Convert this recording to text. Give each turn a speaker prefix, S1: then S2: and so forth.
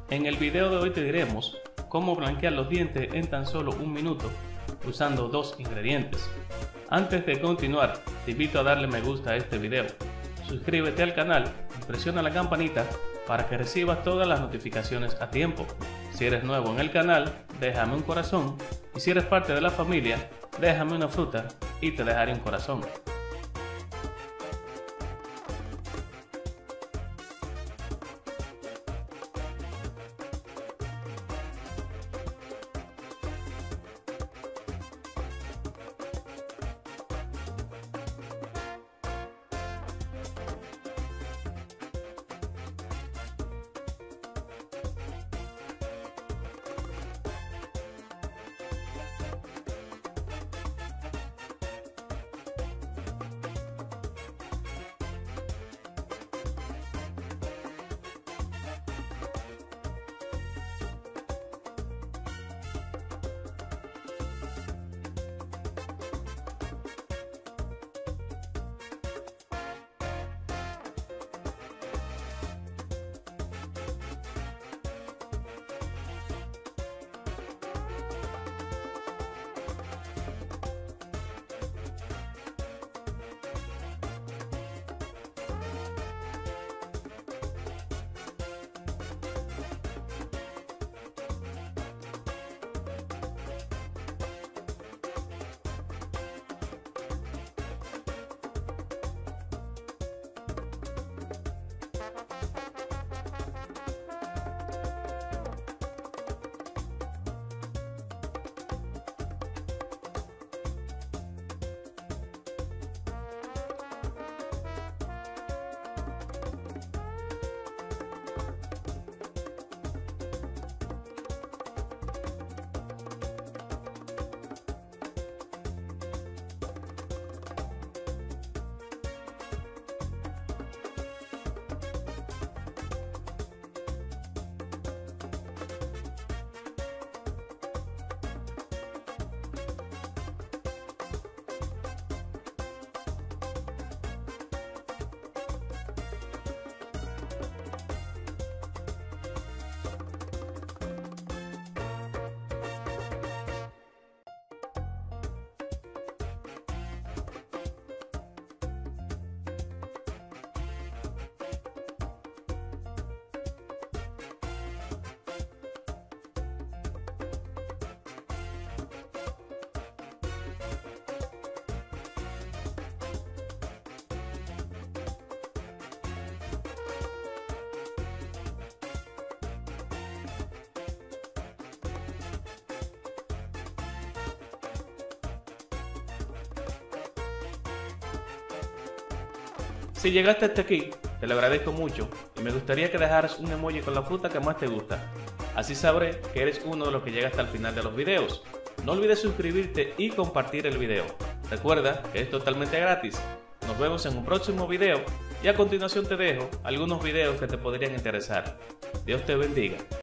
S1: En el video de hoy te diremos cómo blanquear los dientes en tan solo un minuto usando dos ingredientes. Antes de continuar, te invito a darle me gusta a este video, suscríbete al canal y presiona la campanita para que recibas todas las notificaciones a tiempo. Si eres nuevo en el canal, déjame un corazón, y si eres parte de la familia, déjame una fruta y te dejaré un corazón. Si llegaste hasta aquí, te lo agradezco mucho y me gustaría que dejaras un emoji con la fruta que más te gusta. Así sabré que eres uno de los que llega hasta el final de los videos. No olvides suscribirte y compartir el video. Recuerda que es totalmente gratis. Nos vemos en un próximo video y a continuación te dejo algunos videos que te podrían interesar. Dios te bendiga.